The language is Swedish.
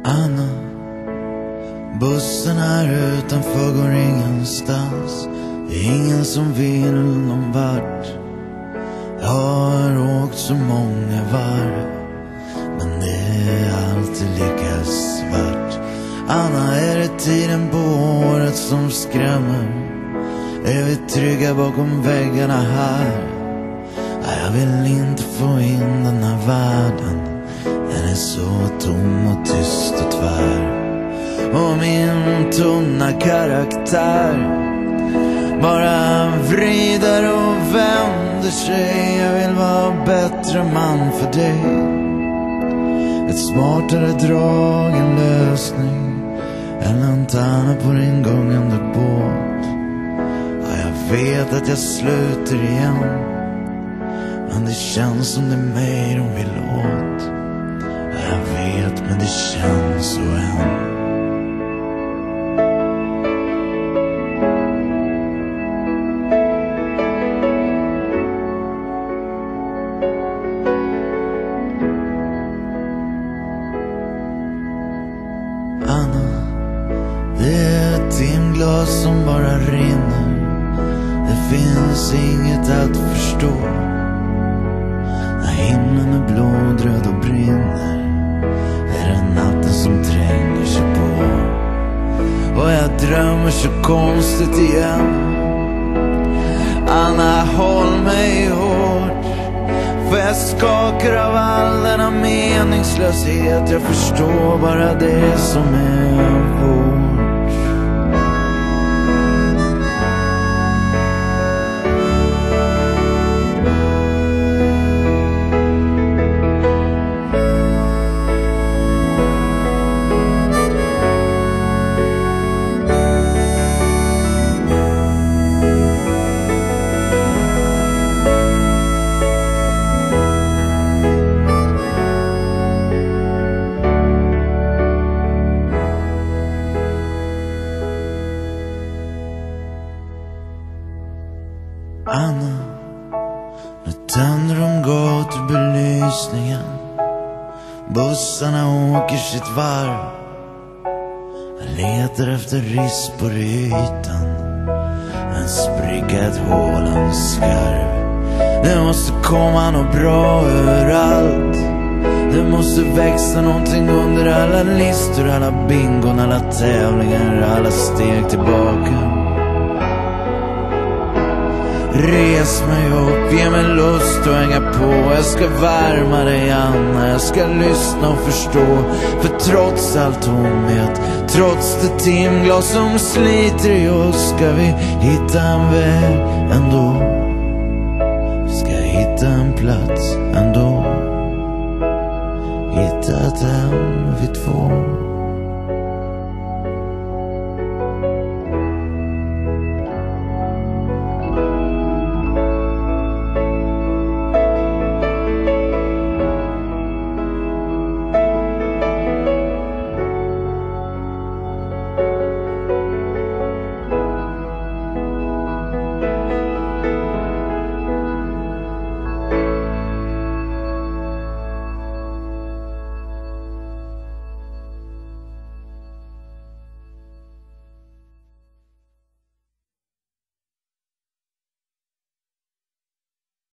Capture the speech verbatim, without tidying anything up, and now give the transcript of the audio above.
Anna, bussen här utanför går ingenstans. Det är ingen som vill någon vart. Jag har åkt så många varv, men det är alltid lika svart. Anna, är det tiden på året som skrämmer? Är vi trygga bakom väggarna här? Jag vill inte få in den här världen. Den är så tom och tyst och tvär. Och min tunna karaktär bara vrider och vänder sig. Jag vill vara bättre man för dig. Ett smartare drag, en lösning, en lantana på din gångande båt. Ja, jag vet att jag slutar igen, men det känns som det är mig de vill åt. Ja, jag vet, men det känns så än. Anna, det är ett timglas som bara rinner. Det finns inget att förstå. När himlen är blodröd och brinner, är det natten som tränger sig på. Och jag drömmer så konstigt igen. Anna, håll mig hårt, för jag skakar av all denna meningslöshet. Jag förstår bara det som är vårt. Anna, nu tänder de gatubelysningen. Bussarna åker sitt varv. Jag letar efter rispor i ytan, en spricka, ett hål, en skarv. Det måste komma något bra överallt. Det måste växa någonting under alla listor, alla bingon, alla tävlingar, alla steg tillbaka. Res mig upp, ge mig lust att hänga på. Jag ska värma dig, Anna, jag ska lyssna och förstå. För trots all tomhet, trots det timglas som sliter i oss, ska vi hitta en väg ändå. Ska hitta en plats ändå. Hitta ett hem vi två.